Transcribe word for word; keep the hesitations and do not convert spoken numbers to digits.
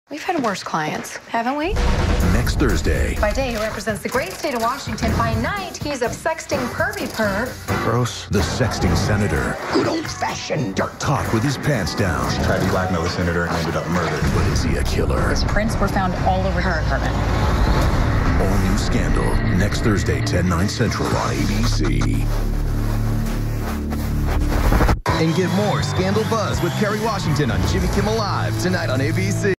We've had worse clients, haven't we? Next Thursday. By day, he represents the great state of Washington. By night, he's a sexting pervy perv. Gross. The sexting senator. Good old-fashioned dirt. Caught with his pants down. She tried to blackmail the senator and ended up murdered. But is he a killer? His prints were found all over her apartment. All new Scandal. Next Thursday, ten, nine Central on A B C. And get more Scandal buzz with Kerry Washington on Jimmy Kimmel Live tonight on A B C.